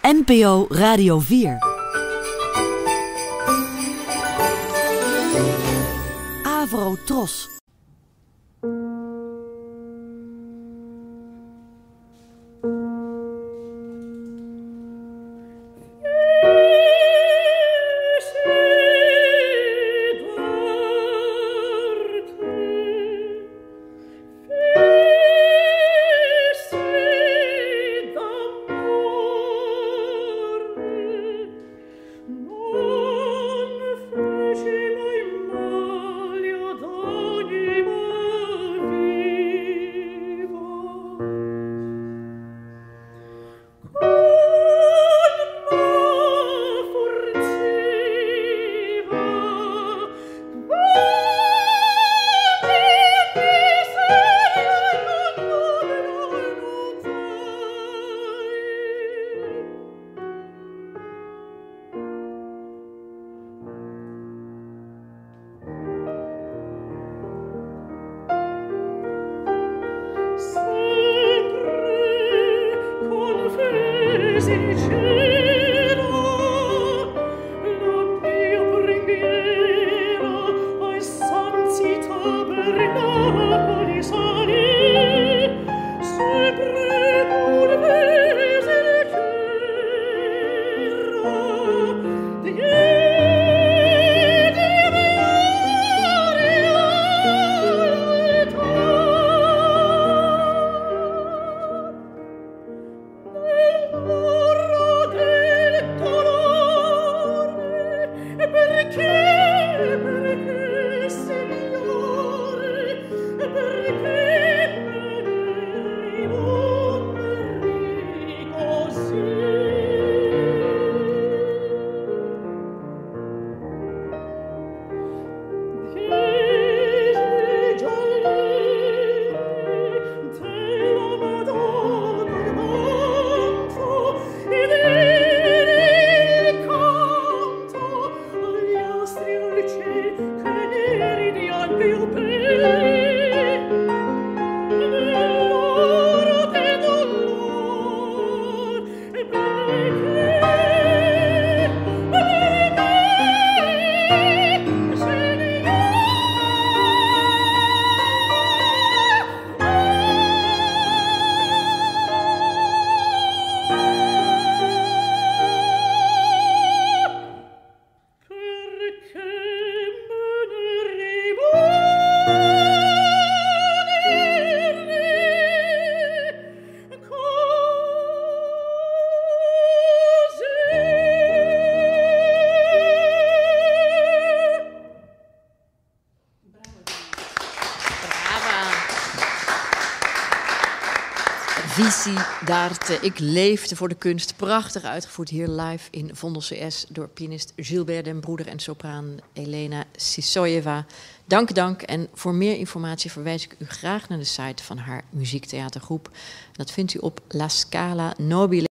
NPO Radio 4. Avro Tros. Visie d'arte. Ik leefde voor de kunst. Prachtig uitgevoerd hier live in Vondel CS door pianist Gilbert den Broeder en sopraan Elena Sisoyeva. Dank. En voor meer informatie verwijs ik u graag naar de site van haar muziektheatergroep. Dat vindt u op La Scala Nobile.